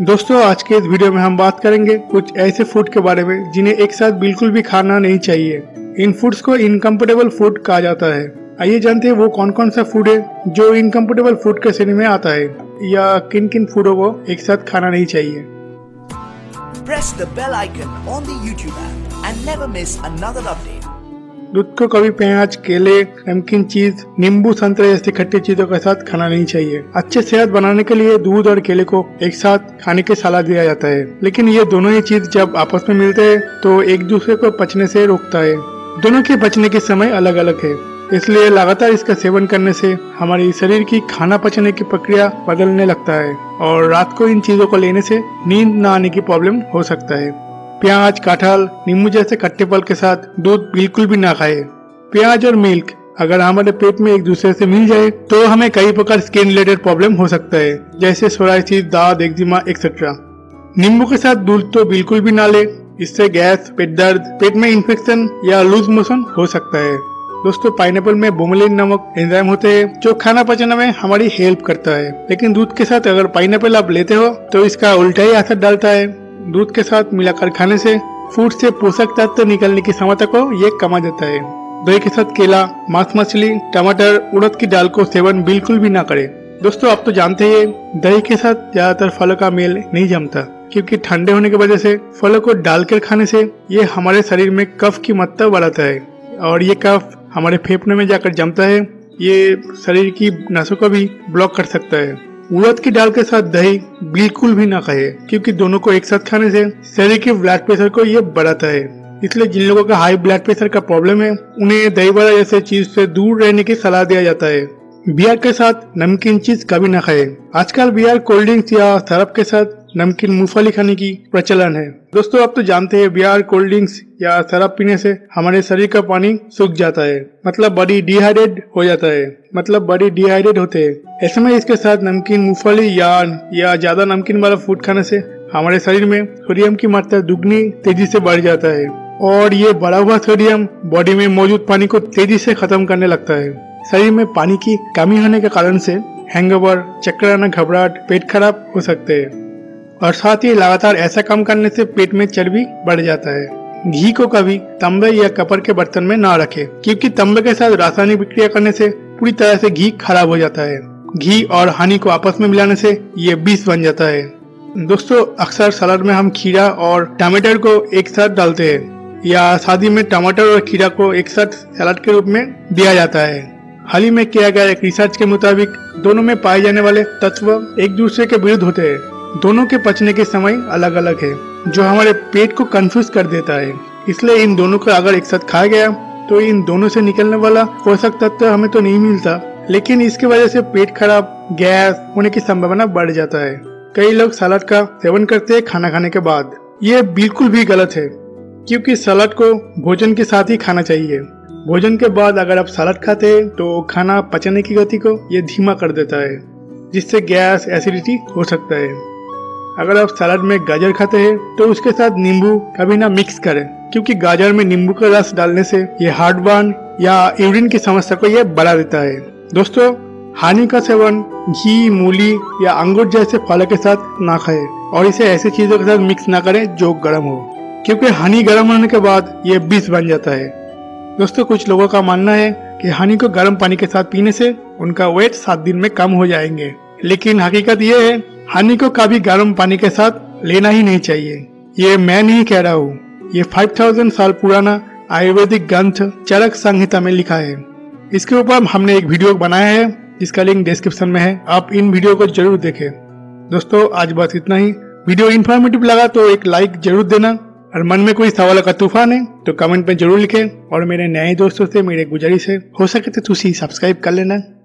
दोस्तों आज के इस वीडियो में हम बात करेंगे कुछ ऐसे फूड के बारे में जिन्हें एक साथ बिल्कुल भी खाना नहीं चाहिए। इन फूड्स को इनकम्पेटेबल फूड कहा जाता है। आइए जानते हैं वो कौन कौन सा फूड है जो इनकम्पेटेबल फूड के श्रेणी में आता है या किन किन फूडों को एक साथ खाना नहीं चाहिए। Press the bell icon on the YouTube app and never miss another update. दूध को कभी प्याज, केले, नमकीन चीज, नींबू, संतरे जैसी खट्टी चीजों के साथ खाना नहीं चाहिए। अच्छे सेहत बनाने के लिए दूध और केले को एक साथ खाने की सलाह दिया जाता है, लेकिन ये दोनों ही चीज जब आपस में मिलते हैं तो एक दूसरे को पचने से रोकता है। दोनों के पचने के समय अलग अलग है, इसलिए लगातार इसका सेवन करने से हमारे शरीर की खाना पचने की प्रक्रिया बदलने लगता है और रात को इन चीजों को लेने से नींद न आने की प्रॉब्लम हो सकता है। प्याज, कटहल, नींबू जैसे खट्टे फल के साथ दूध बिल्कुल भी ना खाए। प्याज और मिल्क अगर हमारे पेट में एक दूसरे से मिल जाए तो हमें कई प्रकार स्किन रिलेटेड प्रॉब्लम हो सकता है, जैसे सोराइसिस, दाद, एक्जिमा एक्सेट्रा। नींबू के साथ दूध तो बिल्कुल भी ना ले, इससे गैस, पेट दर्द, पेट में इन्फेक्शन या लूज मोशन हो सकता है। दोस्तों पाइनएप्पल में बोमेलिन नामक एंजाइम होते हैं जो खाना पचाने में हमारी हेल्प करता है, लेकिन दूध के साथ अगर पाइनएप्पल आप लेते हो तो इसका उल्टा ही असर डालता है। दूध के साथ मिलाकर खाने से फूड से पोषक तत्व निकलने की क्षमता को ये कमा देता है। दही के साथ केला, मांस, मछली, टमाटर, उड़द की दाल को सेवन बिल्कुल भी ना करें। दोस्तों आप तो जानते हैं दही के साथ ज्यादातर फलों का मेल नहीं जमता, क्योंकि ठंडे होने की वजह से फलों को डालकर खाने से ये हमारे शरीर में कफ की मात्रा बढ़ाता है और ये कफ हमारे फेफड़े में जाकर जमता है। ये शरीर की नसों को भी ब्लॉक कर सकता है। उड़द की दाल के साथ दही बिल्कुल भी ना खाए, क्योंकि दोनों को एक साथ खाने से शरीर के ब्लड प्रेशर को ये बढ़ाता है। इसलिए जिन लोगों का हाई ब्लड प्रेशर का प्रॉब्लम है उन्हें दही बड़ा जैसे चीज से दूर रहने की सलाह दिया जाता है। बियर के साथ नमकीन चीज कभी ना खाए। आजकल बियर, कोल्ड ड्रिंक्स या शराब के साथ नमकीन मूंगफली खाने की प्रचलन है। दोस्तों आप तो जानते हैं बियर, कोल्ड ड्रिंक्स या शराब पीने से हमारे शरीर का पानी सूख जाता है, मतलब बॉडी डिहाइड्रेट हो जाता है, मतलब बॉडी डिहाइड्रेट होते हैं। ऐसे में इसके साथ नमकीन, मूंगफली या ज्यादा नमकीन वाला फूड खाने से हमारे शरीर में सोडियम की मात्रा दुगनी तेजी से बढ़ जाता है और ये बढ़ा हुआ सोडियम बॉडी में मौजूद पानी को तेजी से खत्म करने लगता है। शरीर में पानी की कमी होने के कारण से हैंगओवर, चक्कर आना, घबराहट, पेट खराब हो सकते हैं और साथ ही लगातार ऐसा काम करने से पेट में चर्बी बढ़ जाता है। घी को कभी तांबे या कपर के बर्तन में ना रखें, क्योंकि तांबे के साथ रासायनिक प्रक्रिया करने से पूरी तरह से घी खराब हो जाता है। घी और हनी को आपस में मिलाने से ये विष बन जाता है। दोस्तों अक्सर सलाद में हम खीरा और टमाटर को एक साथ डालते हैं या शादी में टमाटर और खीरा को एक साथ सलाद के रूप में दिया जाता है। हाल ही में किया गया एक रिसर्च के मुताबिक दोनों में पाए जाने वाले तत्व एक दूसरे के विरुद्ध होते हैं। दोनों के पचने के समय अलग अलग है, जो हमारे पेट को कंफ्यूज कर देता है। इसलिए इन दोनों को अगर एक साथ खाया गया तो इन दोनों से निकलने वाला पोषक तत्व हमें तो नहीं मिलता, लेकिन इसकी वजह से पेट खराब, गैस होने की संभावना बढ़ जाता है। कई लोग सलाद का सेवन करते हैं खाना खाने के बाद। ये बिल्कुल भी गलत है, क्योंकि सलाद को भोजन के साथ ही खाना चाहिए। भोजन के बाद अगर आप सलाद खाते हैं तो खाना पचने की गति को ये धीमा कर देता है, जिससे गैस, एसिडिटी हो सकता है। अगर आप सलाद में गाजर खाते हैं तो उसके साथ नींबू कभी ना मिक्स करें, क्योंकि गाजर में नींबू का रस डालने से ये हार्टबर्न या यूरिन की समस्या को ये बढ़ा देता है। दोस्तों हनी का सेवन घी, मूली या अंगूर जैसे फलों के साथ ना खाएं और इसे ऐसी चीजों के साथ मिक्स ना करें जो गर्म हो, क्योंकि हनी गर्म होने के बाद ये विष बन जाता है। दोस्तों कुछ लोगों का मानना है कि हनी को गर्म पानी के साथ पीने से उनका वेट 7 दिन में कम हो जाएंगे, लेकिन हकीकत ये है हनी को कभी गर्म पानी के साथ लेना ही नहीं चाहिए। ये मैं नहीं कह रहा हूँ, ये 5000 साल पुराना आयुर्वेदिक ग्रंथ चरक संहिता में लिखा है। इसके ऊपर हमने एक वीडियो बनाया है जिसका लिंक डिस्क्रिप्शन में है, आप इन वीडियो को जरूर देखें। दोस्तों आज बस इतना ही। वीडियो इन्फॉर्मेटिव लगा तो एक लाइक जरूर देना और मन में कोई सवाल का तूफान है तो कमेंट में जरूर लिखें और मेरे नए दोस्तों से मेरी गुजारिश है हो सके तो तुसी सब्सक्राइब कर लेना।